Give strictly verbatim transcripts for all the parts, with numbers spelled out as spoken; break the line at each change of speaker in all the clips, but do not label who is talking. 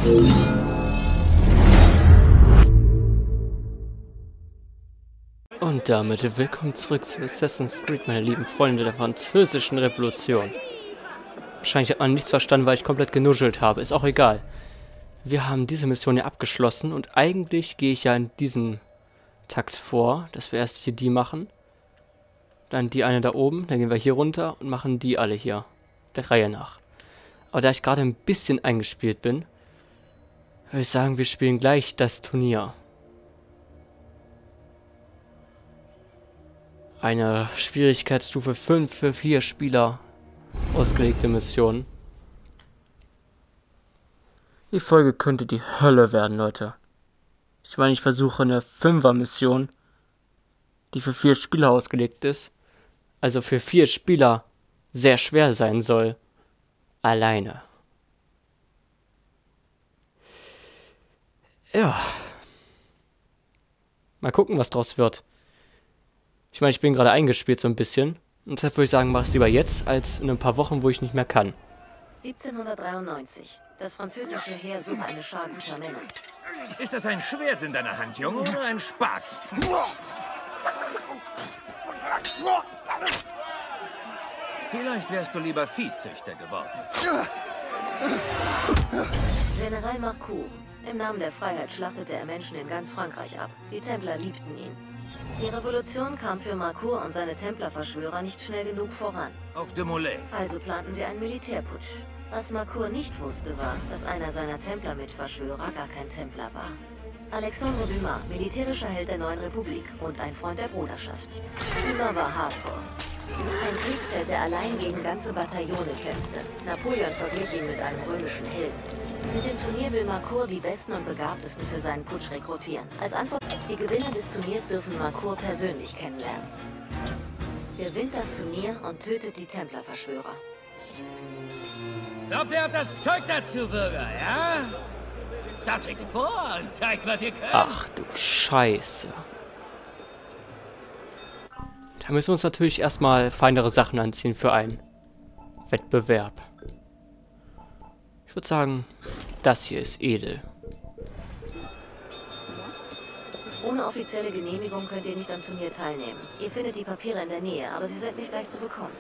Und damit willkommen zurück zu Assassin's Creed, meine lieben Freunde der französischen Revolution. Wahrscheinlich hat man nichts verstanden, weil ich komplett genuschelt habe. Ist auch egal. Wir haben diese Mission ja abgeschlossen und eigentlich gehe ich ja in diesem Takt vor, dass wir erst hier die machen. Dann die eine da oben, dann gehen wir hier runter und machen die alle hier. Der Reihe nach. Aber da ich gerade ein bisschen eingespielt bin, würde ich sagen, wir spielen gleich das Turnier. Eine Schwierigkeitsstufe fünf für vier Spieler ausgelegte Mission. Die Folge könnte die Hölle werden, Leute. Ich meine, ich versuche eine Fünfer-Mission, die für vier Spieler ausgelegt ist, also für vier Spieler sehr schwer sein soll, alleine. Ja. Mal gucken, was draus wird. Ich meine, ich bin gerade eingespielt so ein bisschen. Und deshalb würde ich sagen, mach es lieber jetzt, als in ein paar Wochen, wo ich nicht mehr kann.
siebzehnhundertdreiundneunzig. Das französische Heer sucht eine Schar guter Männer.
Ist das ein Schwert in deiner Hand, Junge, oder ein Spaten? Vielleicht wärst du lieber Viehzüchter geworden.
General Marcourt. Im Namen der Freiheit schlachtete er Menschen in ganz Frankreich ab. Die Templer liebten ihn. Die Revolution kam für Marcourt und seine Templerverschwörer nicht schnell genug voran.
Auf de Molay.
Also planten sie einen Militärputsch. Was Marcourt nicht wusste, war, dass einer seiner Templer-Mitverschwörer gar kein Templer war. Alexandre Dumas, militärischer Held der Neuen Republik und ein Freund der Bruderschaft. Dumas war Hardcore. Ein Kriegsheld, der allein gegen ganze Bataillone kämpfte. Napoleon verglich ihn mit einem römischen Helden. Mit dem Turnier will Marcourt die Besten und Begabtesten für seinen Putsch rekrutieren. Als Antwort, die Gewinner des Turniers dürfen Marcourt persönlich kennenlernen. Gewinnt das Turnier und tötet die Templerverschwörer.
Glaubt ihr habt das Zeug dazu, Bürger, ja? Da trinkt vor und zeigt, was ihr könnt.
Ach du Scheiße. Da müssen wir uns natürlich erstmal feinere Sachen anziehen für einen Wettbewerb. Ich würde sagen, das hier ist edel.
Ohne offizielle Genehmigung könnt ihr nicht am Turnier teilnehmen. Ihr findet die Papiere in der Nähe, aber sie sind nicht leicht zu bekommen.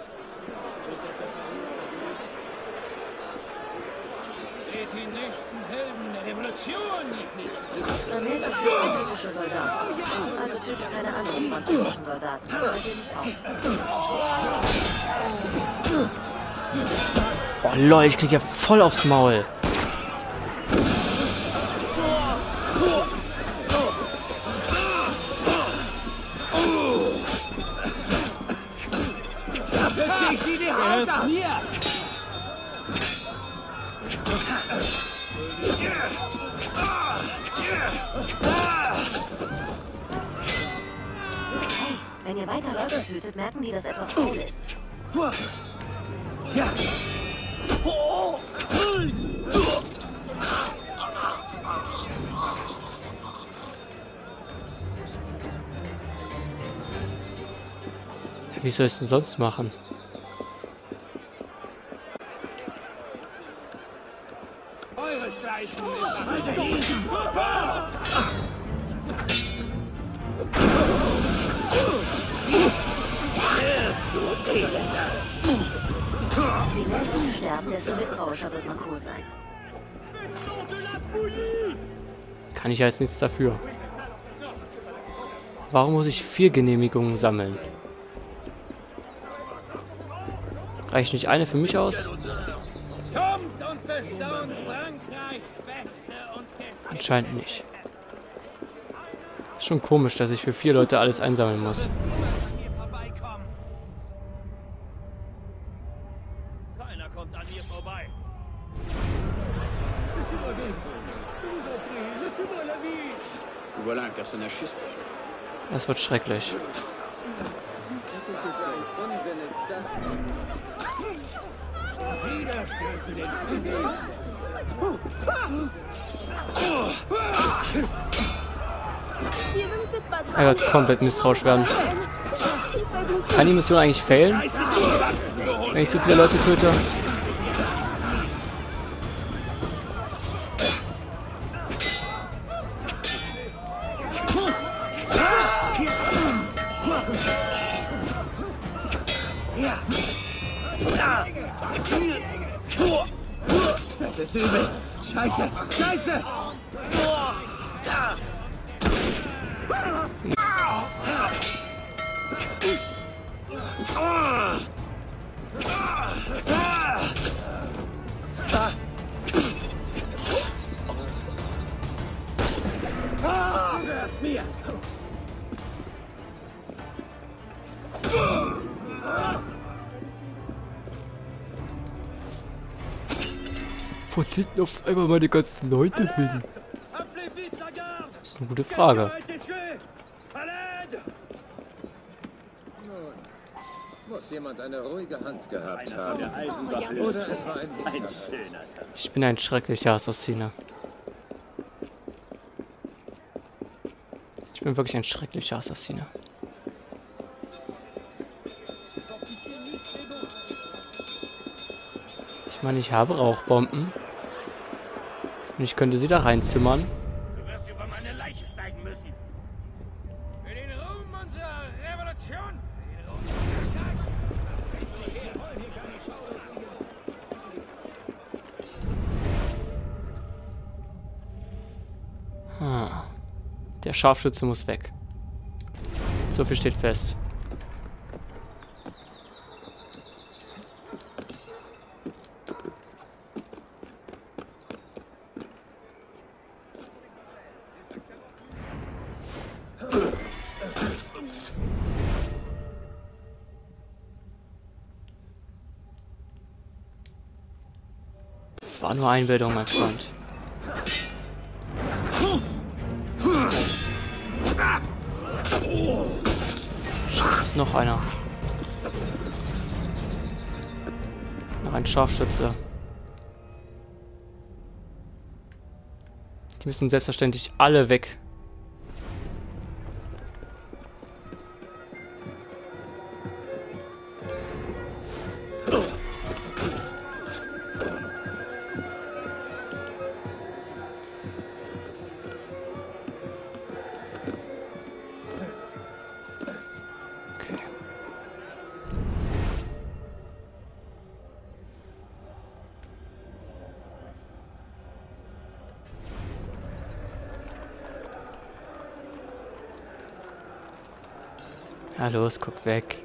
Seht die nächsten Helden der Revolution nicht.
Man hält auf die französische Soldaten. Also tötet keine anderen französischen Soldaten. Hört ihr nicht auf.
Oh Leute, ich krieg ja voll aufs Maul.
Wenn ihr weiter Leute tötet, merken die, dass etwas faul ist.
Ja.
Wie soll ich es denn sonst machen?
Euresgleichen.
Je mehr Leute sterben, desto misstrauischer wird Marcourt sein.
Kann ich ja jetzt nichts dafür. Warum muss ich vier Genehmigungen sammeln? Reicht nicht eine für mich aus? Anscheinend nicht. Ist schon komisch, dass ich für vier Leute alles einsammeln muss.
Keiner kommt an mir vorbei.
Das wird schrecklich.
Wieder stößt du den Flügel.
Er wird komplett misstrauisch werden. Kann die Mission eigentlich failen? Wenn ich zu viele Leute töte?
Das ist übel. Scheiße! Scheiße! Mir!
Wo sind denn auf einmal meine ganzen Leute hin? Das ist eine gute Frage.
Muss jemand eine ruhige Hand gehabt haben. Oder es war ein Hinterhalt.
Ich bin ein schrecklicher Assassiner. Ich bin wirklich ein schrecklicher Assassiner. Ich meine, ich habe Rauchbomben. Und ich könnte sie da reinzimmern.
Du wirst über meine Leiche steigen müssen. Für den Ruhm unserer Revolution.
Ah. Der Scharfschütze muss weg. So viel steht fest. Es war nur Einbildung, mein Freund. Da ist noch einer. Noch ein Scharfschütze. Die müssen selbstverständlich alle weg. Ja, los, guck weg.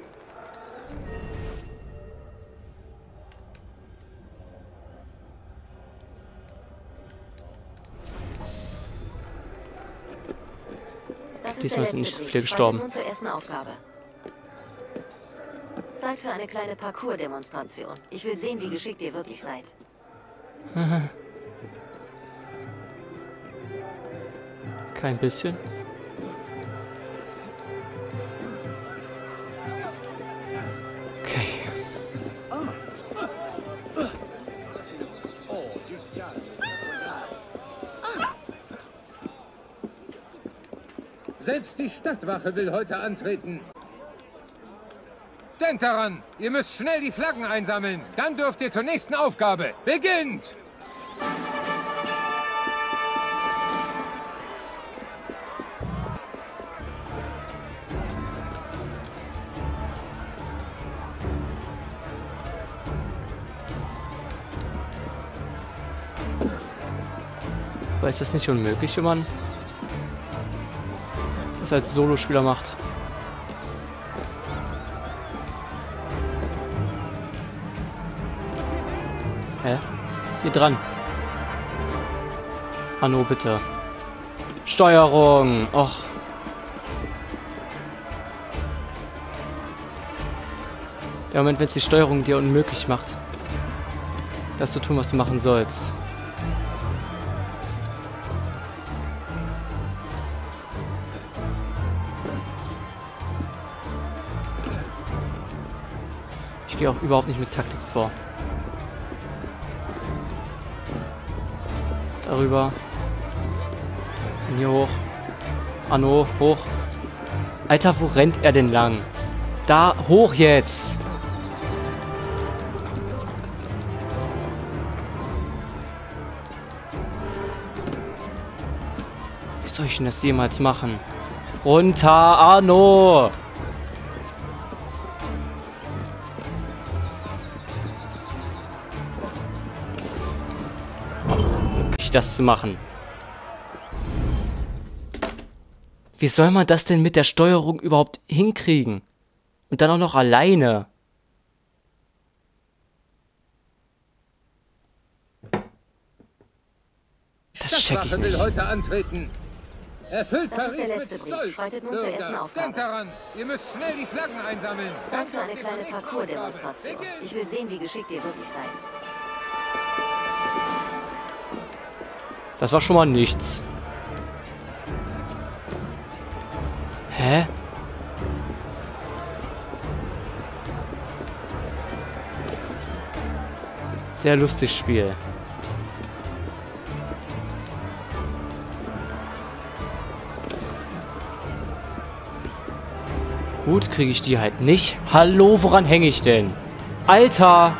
Diesmal sind nicht so viele gestorben.
Nun zur ersten Aufgabe. Zeit für eine kleine Parcours-Demonstration. Ich will sehen, wie geschickt ihr wirklich seid.
Kein bisschen. Okay.
Selbst die Stadtwache will heute antreten. Denkt daran, ihr müsst schnell die Flaggen einsammeln. Dann dürft ihr zur nächsten Aufgabe. Beginnt!
Aber ist das nicht unmöglich, wenn man das als Solospieler macht? Hä? Hier dran. Hanno, bitte. Steuerung! Och. Der Moment, wenn es die Steuerung dir unmöglich macht, das zu tun, was du machen sollst. Ich gehe auch überhaupt nicht mit Taktik vor. Darüber. Hier hoch. Anno, hoch. Alter, wo rennt er denn lang? Da, hoch jetzt! Wie soll ich denn das jemals machen? Runter, Anno! unmöglich, das zu machen. Wie soll man das denn mit der Steuerung überhaupt hinkriegen? Und dann auch noch alleine. Das check ich nicht.
will heute antreten. Erfüllt
Das ist
Paris
der
mit
letzte Brief.
Stolz.
Schreitet nun zur ersten
Bürger,
Aufgabe.
denkt daran, ihr müsst schnell die Flaggen einsammeln.
Zeit für eine kleine Parcours-Demonstration. Ich will sehen, wie geschickt ihr wirklich seid.
Das war schon mal nichts. Hä? Sehr lustig Spiel. Gut, kriege ich die halt nicht. Hallo, woran hänge ich denn? Alter!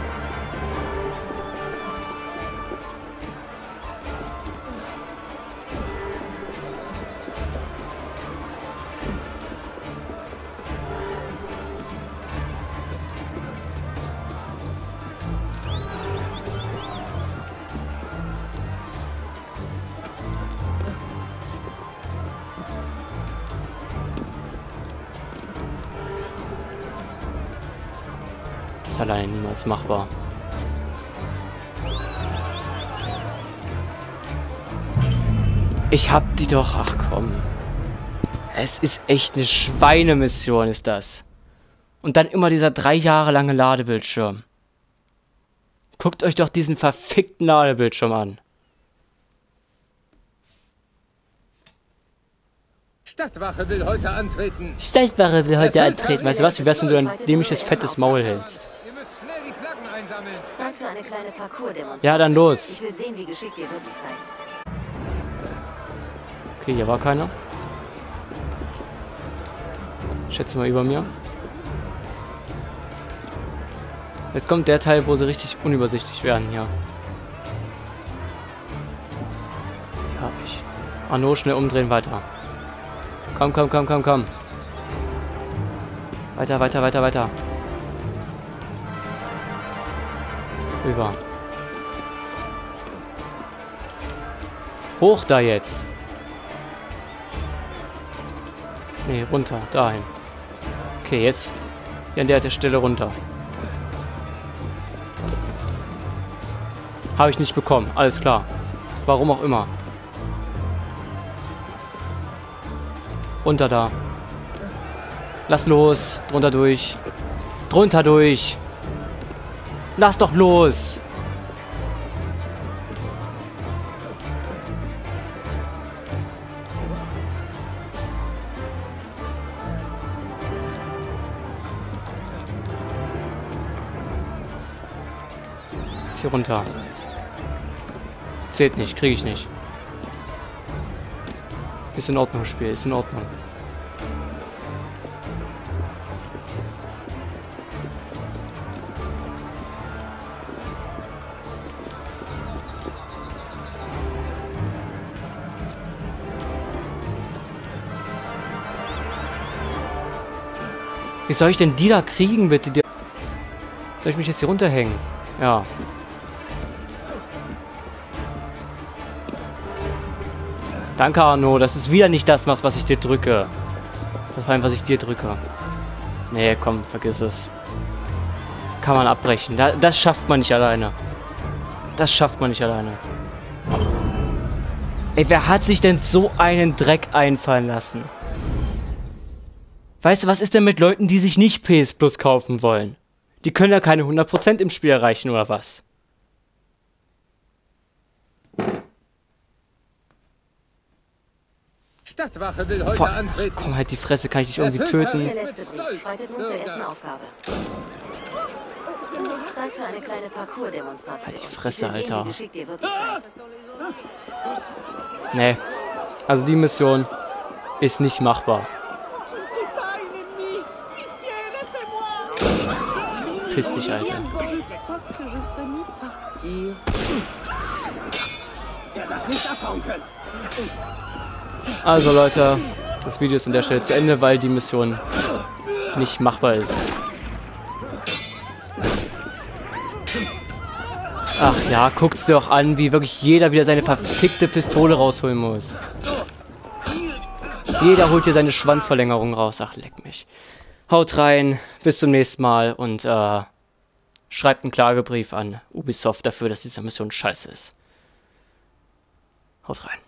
Das ist alleine niemals machbar. Ich hab die doch. Ach komm. Es ist echt eine Schweinemission, ist das. Und dann immer dieser drei Jahre lange Ladebildschirm. Guckt euch doch diesen verfickten Ladebildschirm an.
Stadtwache will heute antreten.
Stadtwache will heute antreten. Weißt du was? Wie wär's, wenn du ein dämliches, fettes Maul hältst?
Ihr müsst schnell die Flaggen einsammeln.
Zeit für eine kleine Parcours-Demonstration.
Ja, dann los.
Ich will sehen, wie geschickt ihr wirklich seid.
Okay, hier war keiner. Schätze mal über mir. Jetzt kommt der Teil, wo sie richtig unübersichtlich werden hier. Die hab ich. Arno, schnell umdrehen, weiter. Komm, komm, komm, komm, komm. Weiter, weiter, weiter, weiter. Rüber. Hoch da jetzt. Nee, runter, dahin. Okay, jetzt hier an der Stelle runter. Habe ich nicht bekommen, alles klar. Warum auch immer. Runter da. Lass los. Drunter durch. Drunter durch. Lass doch los. Jetzt hier runter. Zählt nicht, kriege ich nicht. Ist in Ordnung, Spiel, ist in Ordnung. Wie soll ich denn die da kriegen, bitte? Die soll ich mich jetzt hier runterhängen? Ja. Danke, Arno. Das ist wieder nicht das, was, was ich dir drücke. Das war einfach, was ich dir drücke. Nee, komm, vergiss es. Kann man abbrechen. Da, das schafft man nicht alleine. Das schafft man nicht alleine. Ey, wer hat sich denn so einen Dreck einfallen lassen? Weißt du, was ist denn mit Leuten, die sich nicht P S Plus kaufen wollen? Die können ja keine hundert Prozent im Spiel erreichen, oder was?
Stadtwache will heute
Vor
antreten.
Komm, halt die Fresse, kann ich dich irgendwie
Erfüllt
töten?
Der letzte Brief. Schreitet nun zur ersten Aufgabe. Zeit für eine kleine Parcours-Demonstration.
Halt die Fresse,
Ich will sehen,
Alter.
wie geschickt ihr wirklich seid.
Nee. Also die Mission ist nicht machbar. Piss dich, Alter. Also Leute, das Video ist an der Stelle zu Ende, weil die Mission nicht machbar ist. Ach ja, guckt's dir doch an, wie wirklich jeder wieder seine verfickte Pistole rausholen muss. Jeder holt hier seine Schwanzverlängerung raus. Ach, leck mich. Haut rein, bis zum nächsten Mal und äh, schreibt einen Klagebrief an Ubisoft dafür, dass diese Mission scheiße ist. Haut rein.